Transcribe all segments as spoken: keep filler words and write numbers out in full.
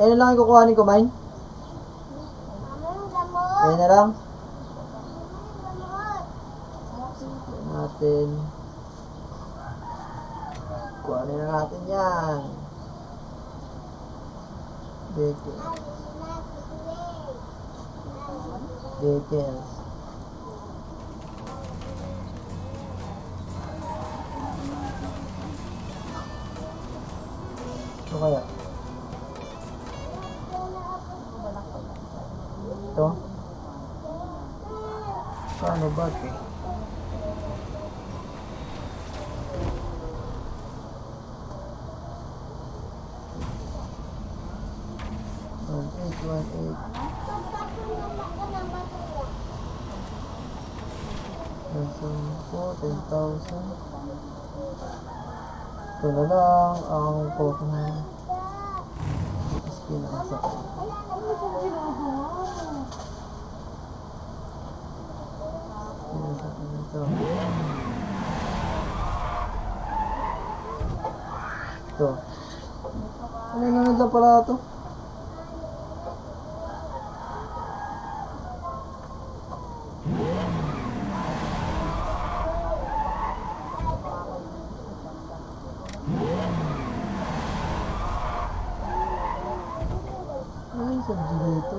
Ayun lang yung kukuhanin ko, Mine? Ayun na lang. Ayun natin. Kuhanin na natin yan. Decals. Decals. Ito kaya? Ito? Paano ba ito? one eight one eight. ten thousand. Ito na lang ang Pokemon. Skin ang sakit. Ito. Ito. Ano yung nanad lang pala ito? Ano yung sabji dito?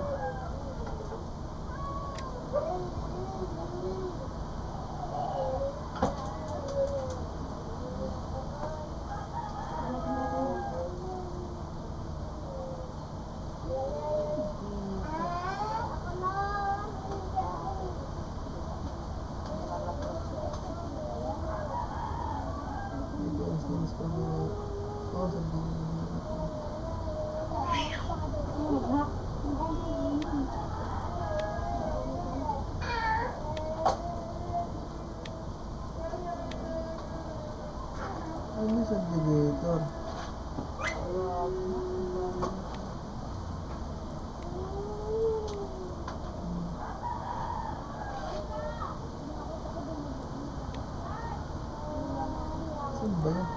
Oh, sabji. Ano sa generator? Saan ba yun?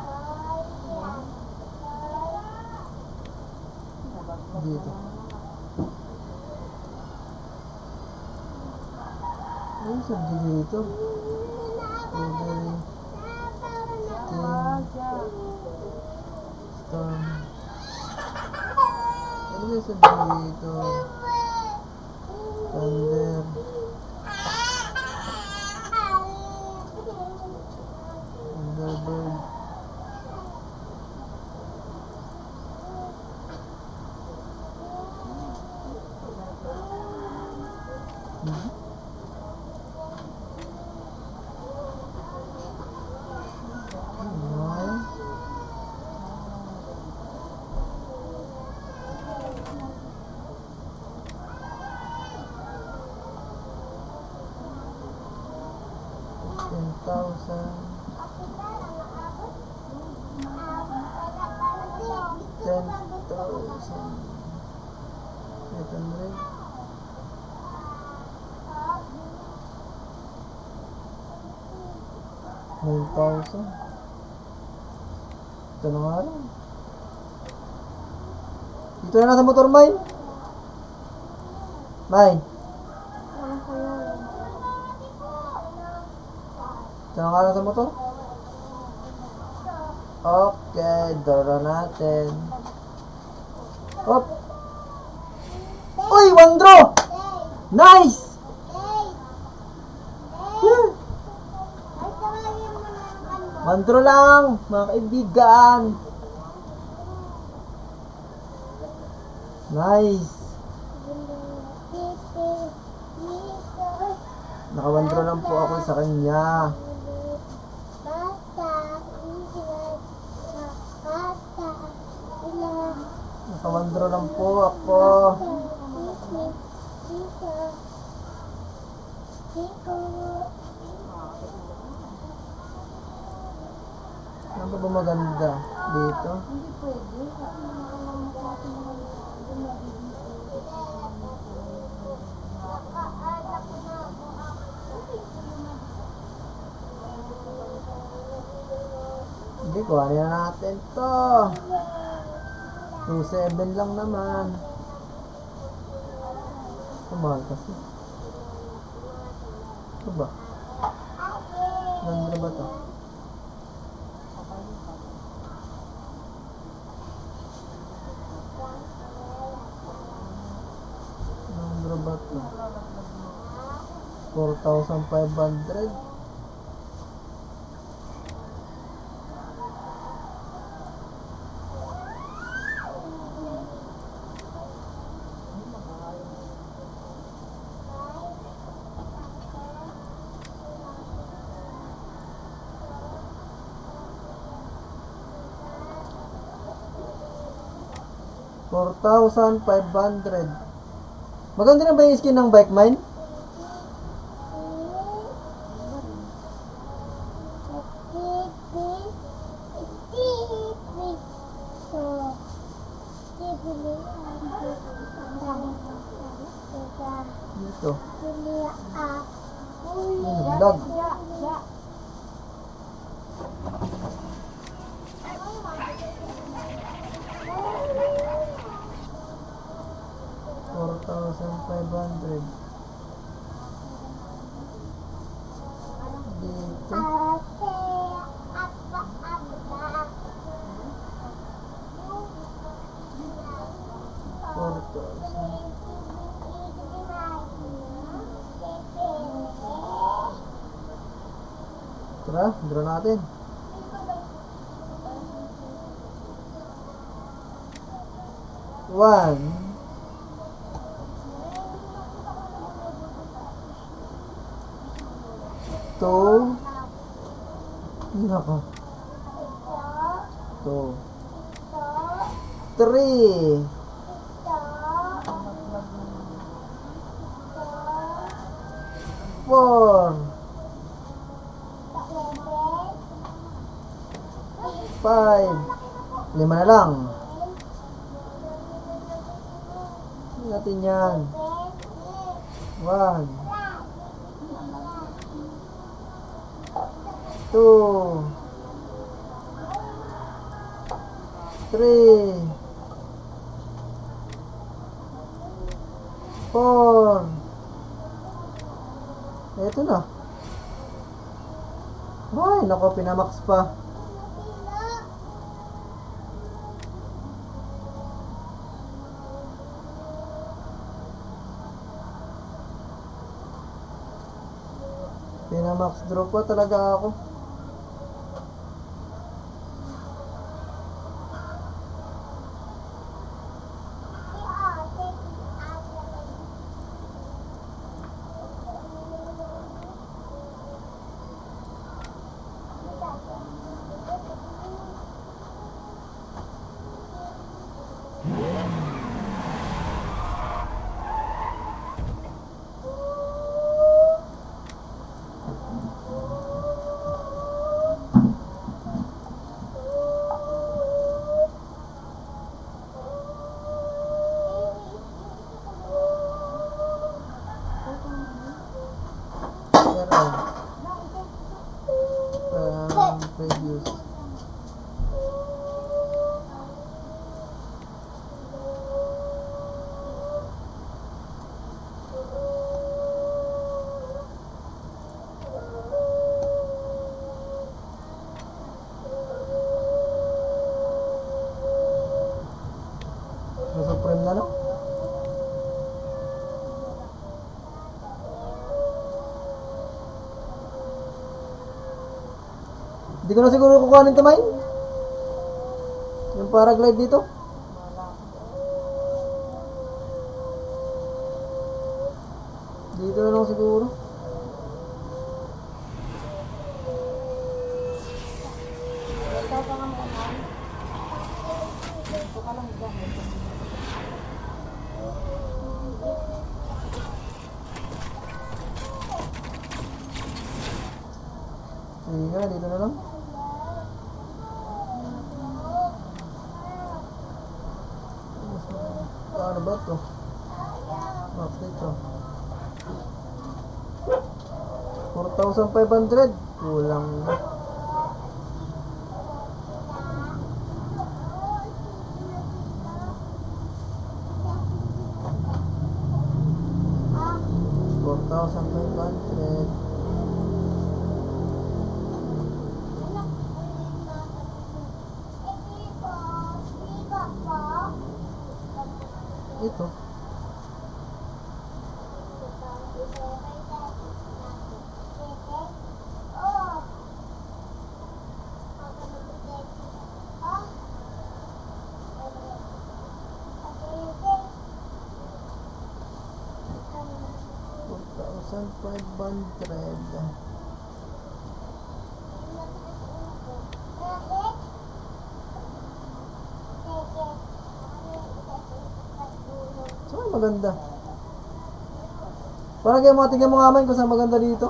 Dito. Ano sa generator? Strawberry. Storm. Ano ba sa dito? Thunder. Thunderbird. Hmm? ten thousand. ten thousand. eight hundred. nine thousand. Ito na nga lang. Dito na nasa motor, Mine. Mine. Ito na nga lang sa motor. Okay, dala natin. Hop. Uy, one draw! Nice! Yeah. One draw lang, mga kaibigan. Nice. Naka-one draw lang po ako sa kanya. Naka-one draw lang po ako. Ano ba ba maganda dito? Hindi pwede. Hindi, kuhanin na natin to. two seven lang naman. Mahal kasi. Ito ba? Ganda ba ito? Ganda ba ito? four thousand five hundred. four thousand five hundred. Maganda na ba yung skin ng bike mine? Dito. Naglag. four thousand five hundred. Dito. four thousand. Tara, draw natin. One. Two. Nako. Two. Three. Four. Five. Lima na lang. Hindi natin yan. One. Two. Three. Four. Ito na. Ay, nako, pinamax pa. Pinamax draw pa talaga ako. Um, previous. Nasa frame na lang. Hindi ko na siguro kukuhanin ito, Mine. Yung paraglide dito. Dito na lang siguro. Ikaw pa nga muna. Ito ka lang dyan. Sige nga, dito na lang. Ano ba ito? Max dito. four thousand five hundred. Kulang na. to. four thousand five hundred. Saan maganda? Parang kayo mga tingnan mo nga man kung saan maganda dito.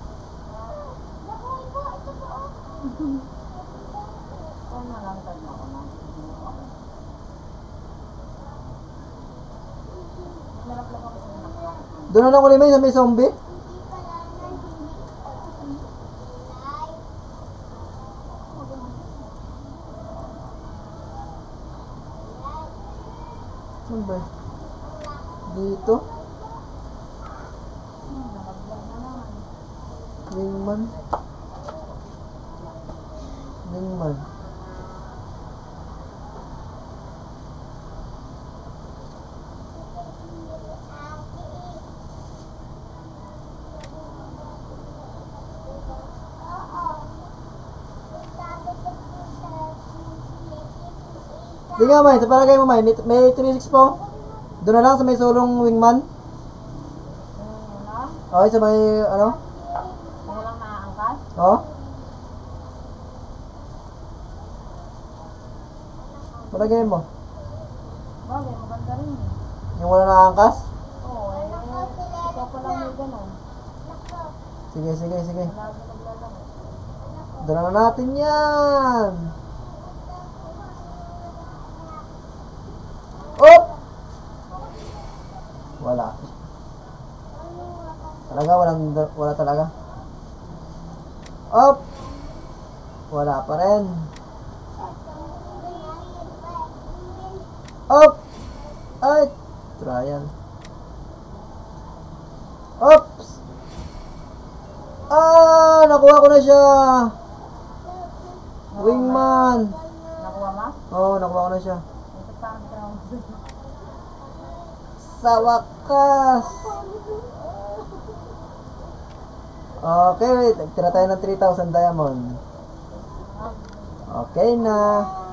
Doon na lang ulit may sa may zombie. Saan ba? Dito. Wingman. Wingman. Di nga may, sa palagay mo may, may, may three six po. Doon na lang sa may sulong wingman. Okay, sa may ano? Kung walang naaangkas? Oo. Palagay mo. Bagay, maganda rin eh. Yung wala naangkas? Oo, eh. Ikaw pa lang may ganun. Sige, sige, sige. Lagi naglalaro. Doon na natin yan. Op! Wala. Talaga, walang, wala talaga. Op! Wala pa rin. Op! Ay! Trial. Ops! Ah! Nakuha ko na siya! Wingman! Nakuha mo? Oo, oh, nakuha ko na siya. Ito pa ang ground. Sa wakas! Okay, tira tayo ng three thousand diamond. Okay na.